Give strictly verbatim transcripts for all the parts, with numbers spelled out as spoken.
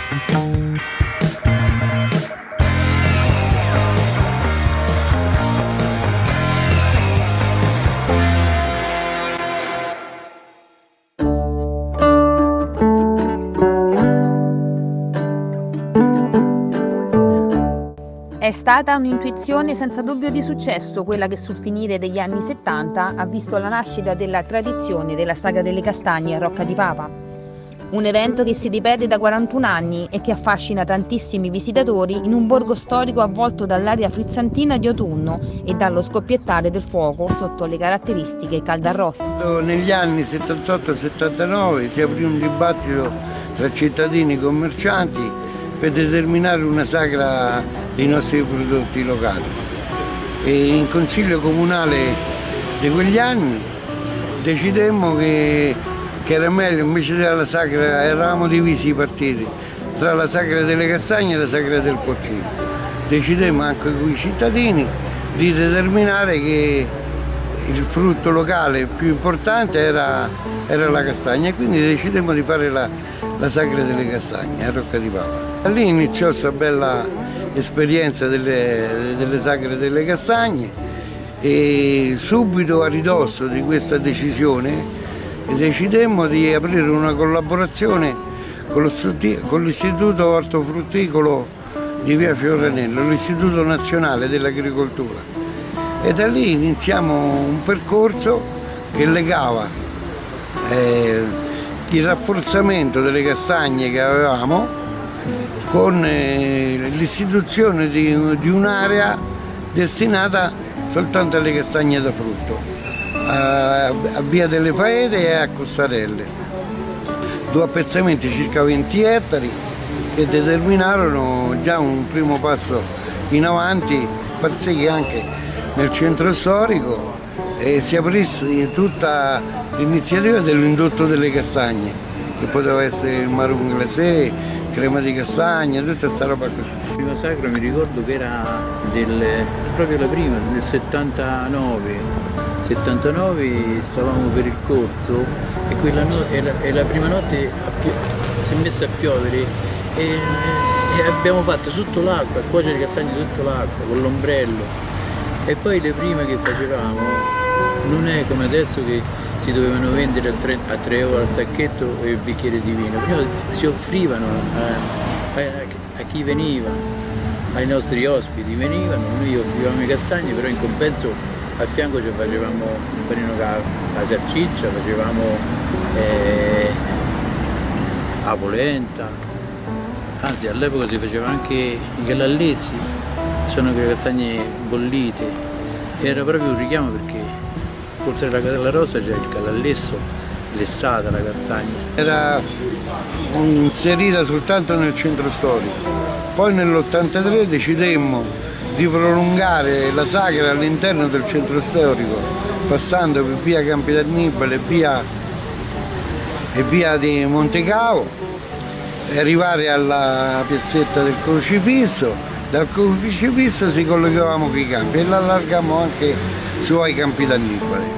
È stata un'intuizione senza dubbio di successo quella che sul finire degli anni settanta ha visto la nascita della tradizione della Sagra delle Castagne a Rocca di Papa. Un evento che si ripete da quarantuno anni e che affascina tantissimi visitatori in un borgo storico avvolto dall'aria frizzantina di autunno e dallo scoppiettare del fuoco sotto le caratteristiche caldarroste. Negli anni settantotto settantanove si aprì un dibattito tra cittadini e commercianti per determinare una sagra dei nostri prodotti locali. E in consiglio comunale di quegli anni decidemmo che, che era meglio, invece della sagra, eravamo divisi i partiti tra la sagra delle castagne e la sagra del porcino. Decidemmo anche con i cittadini di determinare che il frutto locale più importante era, era la castagna, e quindi decidemmo di fare la, la sagra delle castagne a Rocca di Papa. Da lì iniziò questa bella esperienza delle, delle sagre delle castagne e subito a ridosso di questa decisione decidemmo di aprire una collaborazione con l'Istituto Ortofrutticolo di Via Fioranello, l'Istituto Nazionale dell'Agricoltura, e da lì iniziamo un percorso che legava eh, il rafforzamento delle castagne che avevamo con eh, l'istituzione di, di un'area destinata soltanto alle castagne da frutto, a, a Via delle Faete e a Costarelle. Due appezzamenti circa venti ettari che determinarono già un primo passo in avanti, far sì che anche nel centro storico eh, si aprisse tutta l'iniziativa dell'indotto delle castagne, che poteva essere il marron glacé, crema di castagna, tutta questa roba così. La prima sagra mi ricordo che era del, proprio la prima, del settantanove. settantanove stavamo per il corso e, quella no, e, la, e la prima notte si è messa a piovere e, e abbiamo fatto sotto l'acqua, a cuocere le castagne sotto l'acqua, con l'ombrello. E poi le prime che facevamo non è come adesso che si dovevano vendere a tre euro al sacchetto e il bicchiere di vino. Prima si offrivano a, a, a chi veniva, ai nostri ospiti venivano, noi offrivamo i castagni, però in compenso a fianco ci facevamo un panino con la salsiccia, facevamo eh, la polenta, anzi all'epoca si faceva anche i calallessi, sono quelle castagne bollite, era proprio un richiamo perché oltre alla cadella rosa c'è il calallesso, lessata la castagna. Era inserita soltanto nel centro storico. Poi nell'ottantatré decidemmo di prolungare la sagra all'interno del centro storico, passando per via Campi d'Annibale e via, e via di Montecavo, e arrivare alla piazzetta del Crocifisso. Dal Crocifisso si collegavamo con i campi e l'allargammo anche su ai Campi d'Annibale.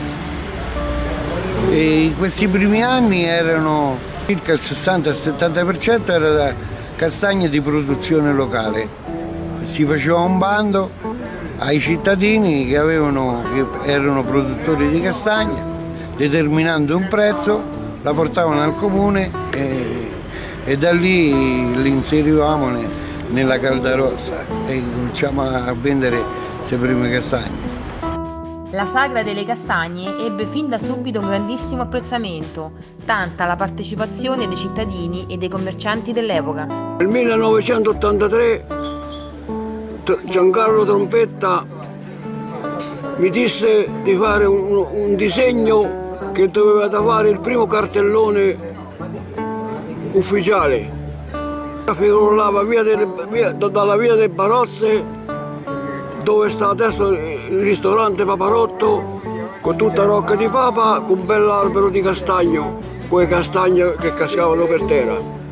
E in questi primi anni erano circa il sessanta settanta per cento era castagne di produzione locale. Si faceva un bando ai cittadini che, avevano, che erano produttori di castagna, determinando un prezzo, la portavano al comune e, e da lì li inserivamo ne, nella caldarossa e cominciamo a vendere queste prime castagne. La Sagra delle Castagne ebbe fin da subito un grandissimo apprezzamento, tanta la partecipazione dei cittadini e dei commercianti dell'epoca. Nel millenovecentottantatré Giancarlo Trompetta mi disse di fare un, un disegno che doveva fare il primo cartellone ufficiale. Figurava via delle, via, dalla via delle Barozze, dove sta adesso il ristorante Paparotto, con tutta Rocca di Papa, con un bell'albero di castagno, quelle castagne che cascavano per terra.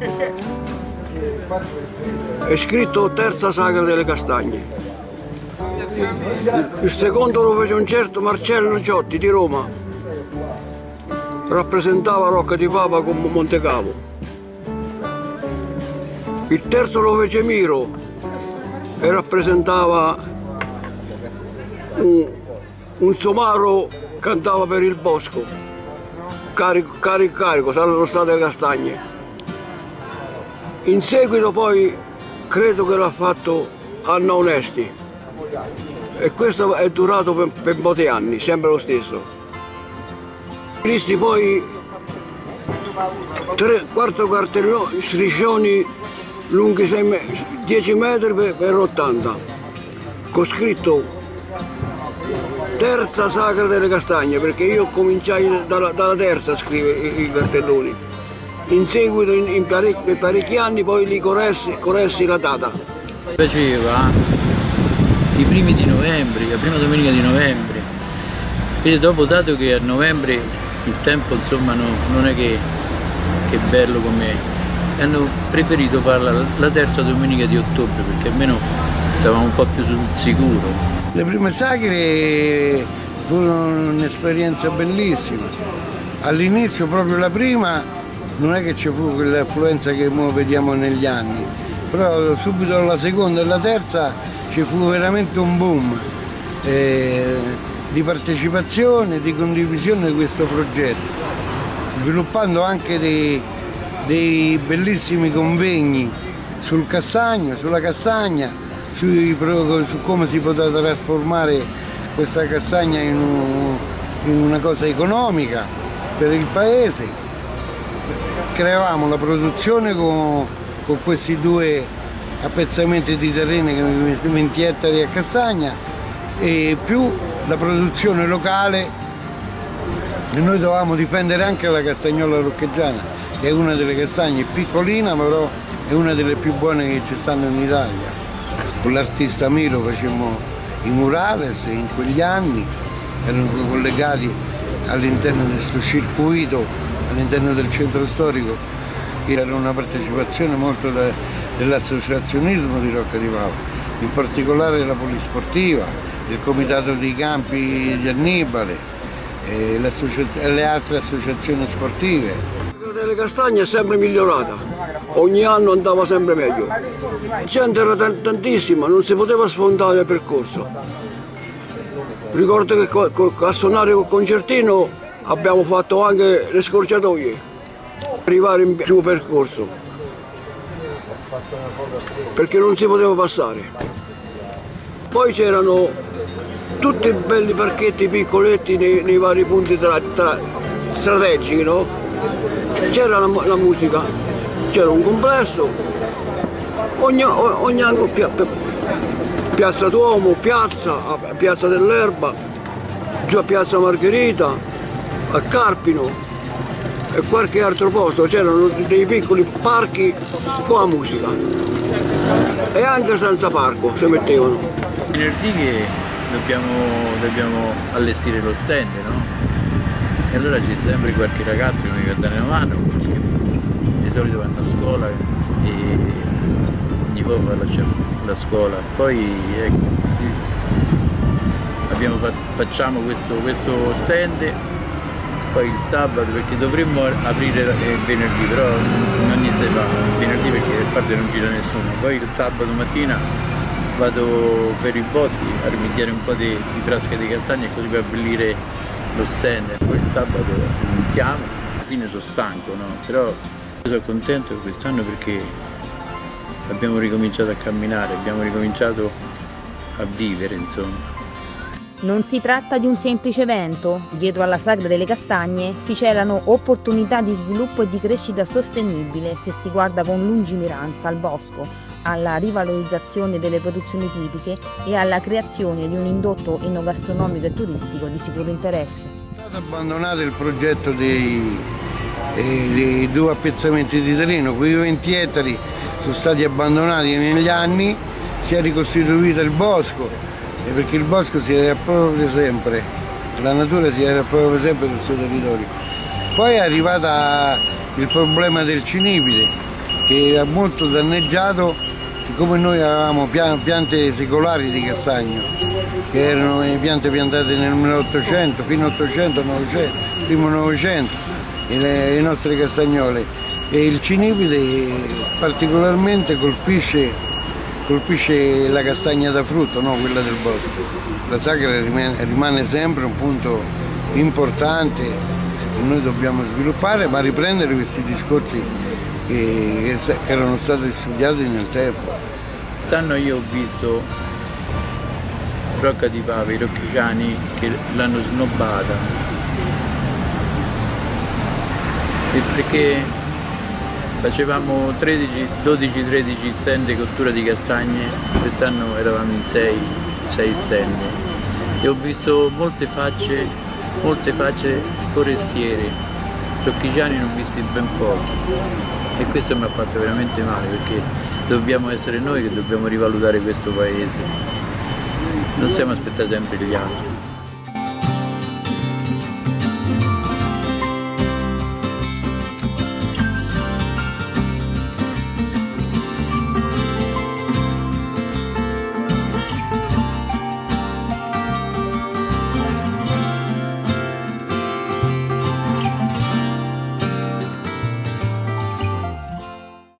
È scritto Terza Sagra delle Castagne. Il secondo lo fece un certo Marcello Ciotti di Roma, rappresentava Rocca di Papa con Montecavo. Il terzo lo fece Miro e rappresentava un, un somaro che cantava per il bosco, carico, carico, carico, saranno state le castagne. In seguito poi credo che l'ha fatto Anna Onesti e questo è durato per, per molti anni, sempre lo stesso. Cristi poi tre, quarto cartellone, striscioni lunghi dieci metri per, per ottanta, con scritto terza sacra delle castagne, perché io cominciai dalla, dalla terza a scrivere i, i cartelloni. In seguito, in, in parecchi, per parecchi anni, poi li corressi, corressi la data. Faceva i primi di novembre, la prima domenica di novembre, e dopo, dato che a novembre il tempo insomma no, non è che, che è bello come, hanno preferito farla la terza domenica di ottobre, perché almeno stavamo un po' più sul sicuro. Le prime sagre furono un'esperienza bellissima. All'inizio, proprio la prima, non è che ci fu quell'affluenza che ora vediamo negli anni, però subito alla seconda e la terza ci fu veramente un boom eh, di partecipazione, di condivisione di questo progetto, sviluppando anche dei, dei bellissimi convegni sul castagno, sulla castagna, Su, su come si poteva trasformare questa castagna in, un, in una cosa economica per il paese. Creavamo la produzione con, con questi due appezzamenti di terreno, venti ettari a castagna, e più la produzione locale, e noi dovevamo difendere anche la castagnola roccheggiana, che è una delle castagne piccolina, però è una delle più buone che ci stanno in Italia. Con l'artista Miro facemmo i murales in quegli anni, erano collegati all'interno di questo circuito, all'interno del centro storico, che era una partecipazione molto dell'associazionismo di Rocca di Papa, in particolare la Polisportiva, il Comitato dei Campi di Annibale e le altre associazioni sportive. La castagna è sempre migliorata, ogni anno andava sempre meglio. La gente era tantissima, non si poteva sfondare il percorso. Ricordo che a suonare col concertino abbiamo fatto anche le scorciatoie per arrivare in giù percorso, perché non si poteva passare. Poi c'erano tutti i belli parchetti piccoletti nei, nei vari punti tra, tra, strategici, no? C'era la, la musica, c'era un complesso, ogni, ogni anno pia, piazza Duomo, piazza, piazza dell'Erba, giù a piazza Margherita, a Carpino e qualche altro posto, c'erano dei piccoli parchi con la musica e anche senza parco si mettevano. Venerdì che dobbiamo, dobbiamo allestire lo stand, no? E allora c'è sempre qualche ragazzo che mi viene a dare una mano, perché di solito vanno a scuola e ogni volta lasciamo la scuola. Poi ecco, sì, abbiamo fatto, facciamo questo, questo stand, poi il sabato, perché dovremmo aprire il venerdì, però non si fa il venerdì perché a parte non gira nessuno. Poi il sabato mattina vado per i boschi a rimediare un po' di, di frasche di castagne, così per abbellire lo stand. Poi il sabato iniziamo, alla fine sono stanco, no? Però sono contento quest'anno perché abbiamo ricominciato a camminare, abbiamo ricominciato a vivere, insomma. Non si tratta di un semplice evento, dietro alla sagra delle castagne si celano opportunità di sviluppo e di crescita sostenibile se si guarda con lungimiranza al bosco, alla rivalorizzazione delle produzioni tipiche e alla creazione di un indotto enogastronomico e turistico di sicuro interesse. È stato abbandonato il progetto dei, eh, dei due appezzamenti di terreno, quei venti ettari sono stati abbandonati negli anni, si è ricostituito il bosco, perché il bosco si era proprio sempre, la natura si era proprio sempre sul suo territorio. Poi è arrivato il problema del cinipite, che ha molto danneggiato, siccome noi avevamo piante secolari di castagno, che erano piante piantate nel milleottocento, fino all'ottocento, novecento, primo novecento, le, le nostre castagnole, e il cinipide particolarmente colpisce, colpisce la castagna da frutto, no? Quella del bosco. La sagra rimane, rimane sempre un punto importante che noi dobbiamo sviluppare, ma riprendere questi discorsi che, che erano stati studiati nel tempo. Quest'anno io ho visto Rocca di Papa, i rocchiciani che l'hanno snobbata, e perché facevamo dodici tredici stand di cottura di castagne, quest'anno eravamo in sei stand e ho visto molte facce, molte facce forestiere, rocchiciani ne ho visti ben pochi e questo mi ha fatto veramente male, perché dobbiamo essere noi che dobbiamo rivalutare questo paese, non stiamo aspettando sempre gli altri.